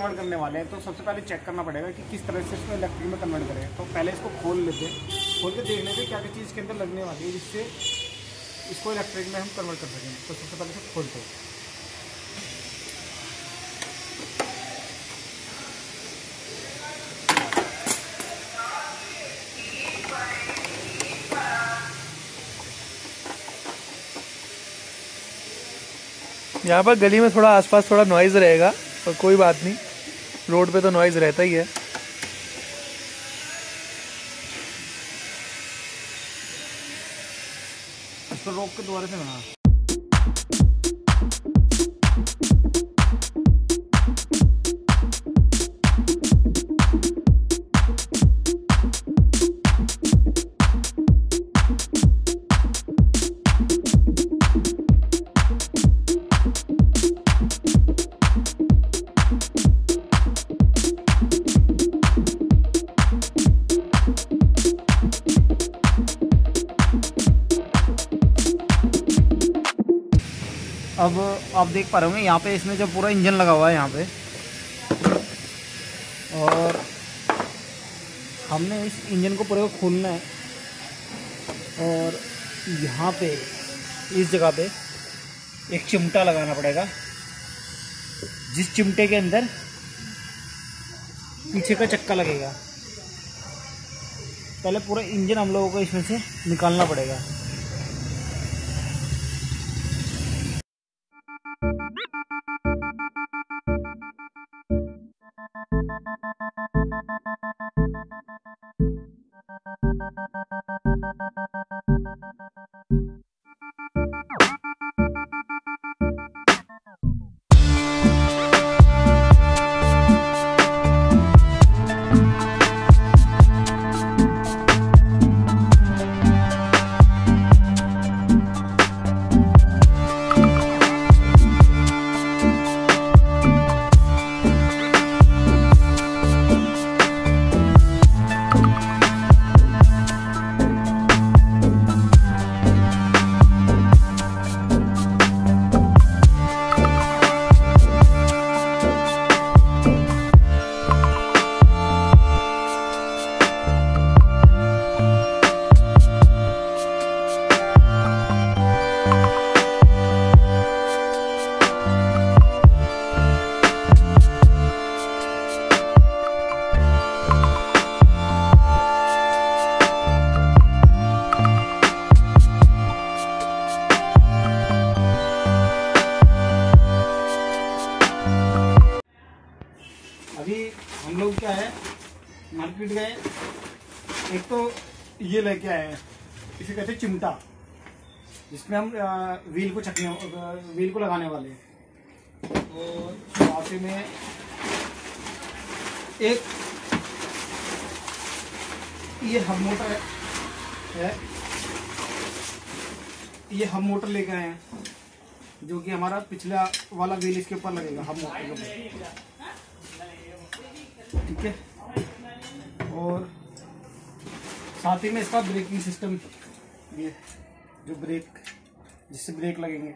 Convert करने वाले हैं, तो सबसे पहले चेक करना पड़ेगा कि किस तरह से इसको इलेक्ट्रिक में कन्वर्ट करें। तो पहले इसको खोल लेते हैं, खोल के देख लेते हैं क्या क्या चीज़ के अंदर लगने वाली है जिससे इसको इलेक्ट्रिक में हम कन्वर्ट कर सकें। तो सबसे पहले इसको खोलते हैं। यहाँ पर गली में थोड़ा आसपास थोड़ा नॉइज़ रहेगा, पर कोई बात नहीं, रोड पे तो नॉइज़ रहता ही है। इसको रोक के दोबारा से बना। अब आप देख पा रहे होंगे यहाँ पे इसमें जो पूरा इंजन लगा हुआ है यहाँ पे, और हमने इस इंजन को पूरे को खोलना है। और यहाँ पे इस जगह पे एक चिमटा लगाना पड़ेगा, जिस चिमटे के अंदर पीछे का चक्का लगेगा। पहले पूरा इंजन हम लोगों को इसमें से निकालना पड़ेगा। अभी हम लोग क्या है, मार्केट गए, एक तो ये लेके आए हैं, इसे कहते हैं चिमटा, जिसमें हम व्हील को लगाने वाले हैं। और साथ में एक ये हब मोटर है, ये हब मोटर लेके आए हैं, जो कि हमारा पिछला वाला व्हील इसके ऊपर लगेगा, हब मोटर के ऊपर, ठीक है। और साथ ही में इसका ब्रेकिंग सिस्टम, ये जो ब्रेक, जिससे ब्रेक लगेंगे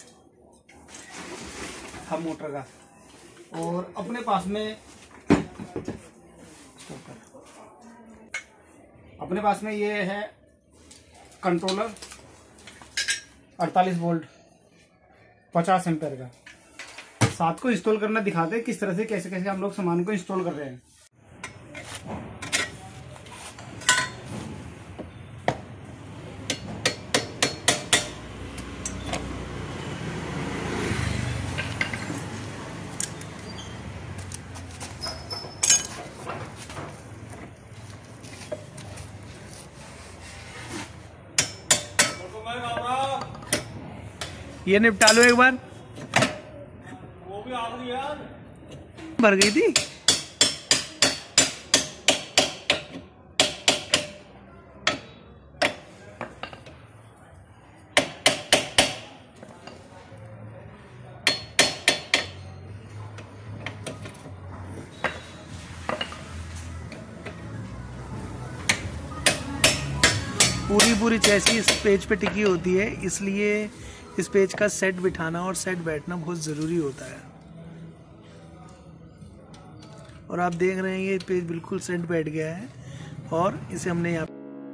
हब मोटर का। और अपने पास में ये है कंट्रोलर 48 वोल्ट 50 एम्पेयर का। साथ को इंस्टॉल करना दिखाते हैं किस तरह से कैसे कैसे हम लोग सामान को इंस्टॉल कर रहे हैं। ये निपटा लो एक बार। वो भी आखिरी यार भर गई थी। पूरी चैसी इस पेज पे टिकी होती है, इसलिए इस पेज का सेट बिठाना और सेट बैठना बहुत ज़रूरी होता है। और आप देख रहे हैं ये पेज बिल्कुल सेंट बैठ गया है और इसे हमने यहाँ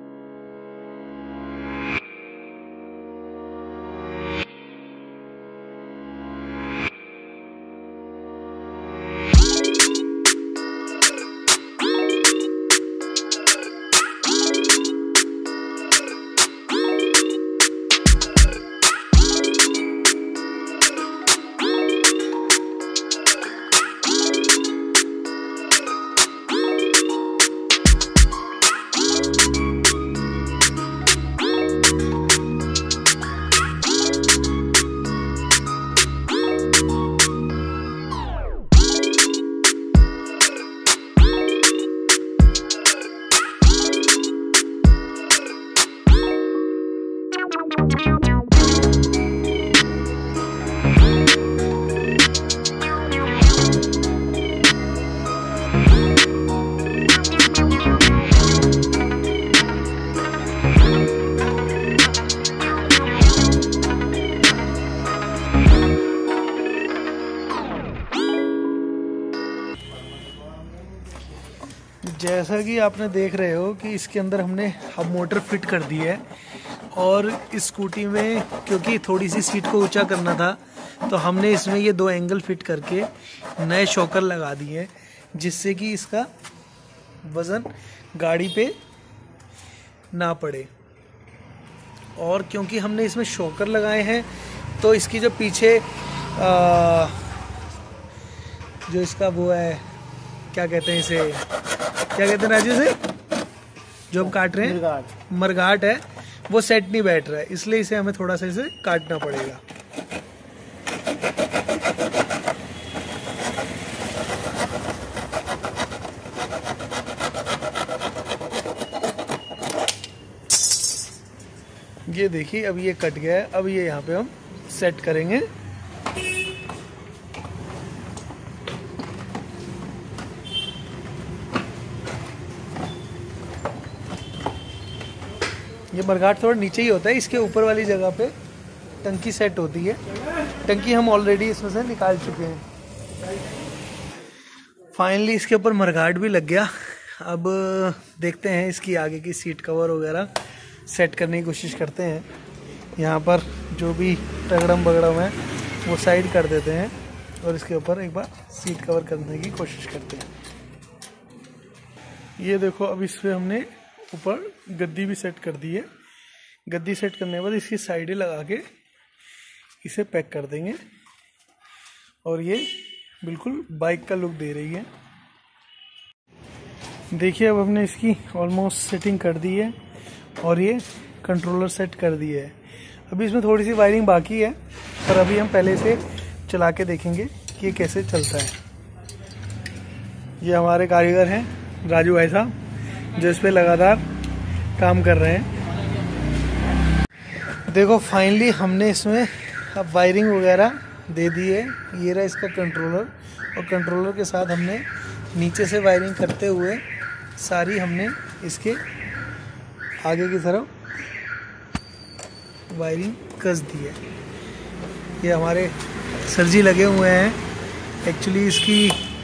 जैसा कि आपने देख रहे हो कि इसके अंदर हमने अब मोटर फिट कर दी है और इस स्कूटी में क्योंकि थोड़ी सी सीट को ऊंचा करना था तो हमने इसमें ये 2 एंगल फिट करके नए शॉकर लगा दिए जिससे कि इसका वज़न गाड़ी पे ना पड़े। और क्योंकि हमने इसमें शॉकर लगाए हैं तो इसकी जो पीछे जो इसका वो है क्या कहते हैं इसे, क्या कहते हैं राजू से जो हम काट रहे हैं, मरघाट है, वो सेट नहीं बैठ रहा है, इसलिए इसे हमें थोड़ा सा इसे काटना पड़ेगा। ये देखिए अब ये कट गया है, अब ये यहाँ पे हम सेट करेंगे। ये मरघाट थोड़ा नीचे ही होता है, इसके ऊपर वाली जगह पे टंकी सेट होती है। टंकी हम ऑलरेडी इसमें से निकाल चुके हैं। फाइनली इसके ऊपर मरघाट भी लग गया। अब देखते हैं इसकी आगे की सीट कवर वगैरह सेट करने की कोशिश करते हैं। यहाँ पर जो भी तगड़म बगड़म है वो साइड कर देते हैं और इसके ऊपर एक बार सीट कवर करने की कोशिश करते हैं। ये देखो अब इस पे हमने ऊपर गद्दी भी सेट कर दी है। गद्दी सेट करने के बाद इसकी साइडें लगा के इसे पैक कर देंगे और ये बिल्कुल बाइक का लुक दे रही है। देखिए अब हमने इसकी ऑलमोस्ट सेटिंग कर दी है और ये कंट्रोलर सेट कर दिया है। अभी इसमें थोड़ी सी वायरिंग बाकी है पर अभी हम पहले से चला के देखेंगे कि ये कैसे चलता है। ये हमारे कारीगर हैं राजू भाई साहब जो इस पे लगातार काम कर रहे हैं। देखो फाइनली हमने इसमें अब वायरिंग वगैरह दे दी है। ये रहा इसका कंट्रोलर और कंट्रोलर के साथ हमने नीचे से वायरिंग करते हुए सारी हमने इसके आगे की तरफ वायरिंग कस दी है। ये हमारे सर जी लगे हुए हैं एक्चुअली इसकी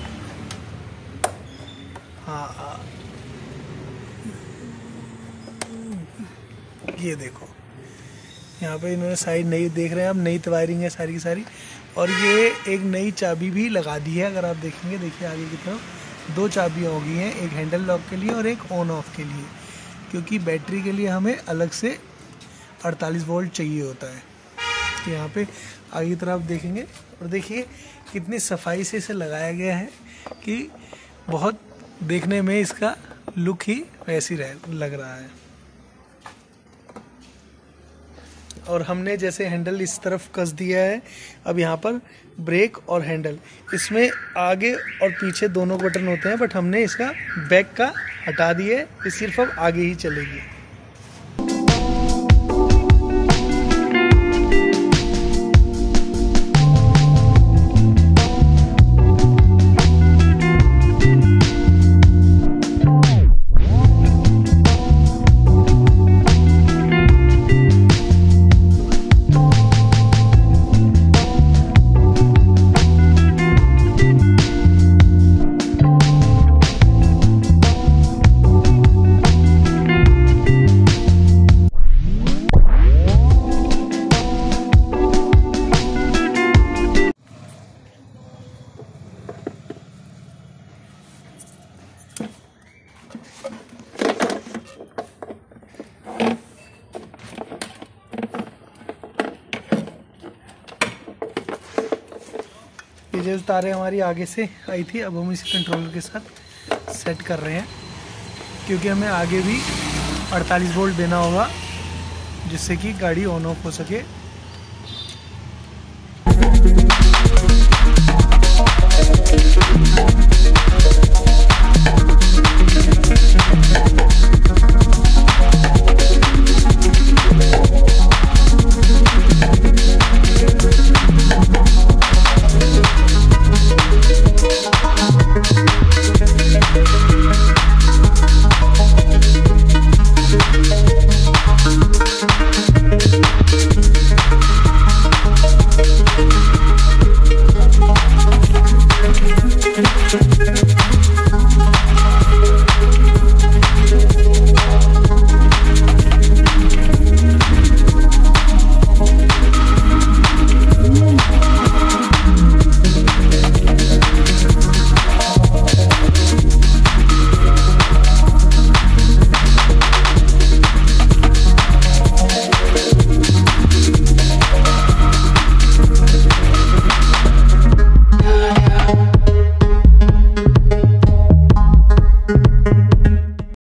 ये देखो यहाँ पे इन्होंने साइड नई देख रहे हैं आप, नई वायरिंग है सारी की सारी। और ये एक नई चाबी भी लगा दी है। अगर आप देखेंगे देखिए आगे की तरफ 2 चाबियाँ हो गई हैं, एक हैंडल लॉक के लिए और एक ऑन ऑफ के लिए, क्योंकि बैटरी के लिए हमें अलग से 48 वोल्ट चाहिए होता है। तो यहाँ पे आगे की तरफ देखेंगे और देखिए कितनी सफाई से इसे लगाया गया है कि बहुत देखने में इसका लुक ही वैसी लग रहा है। और हमने जैसे हैंडल इस तरफ कस दिया है, अब यहाँ पर ब्रेक और हैंडल, इसमें आगे और पीछे दोनों बटन होते हैं, बट हमने इसका बैक का हटा दिए, ये सिर्फ अब आगे ही चलेगी। ये तारें हमारी आगे से आई थी, अब हम इस कंट्रोलर के साथ सेट कर रहे हैं, क्योंकि हमें आगे भी 48 वोल्ट देना होगा जिससे कि गाड़ी ऑन ऑफ हो सके।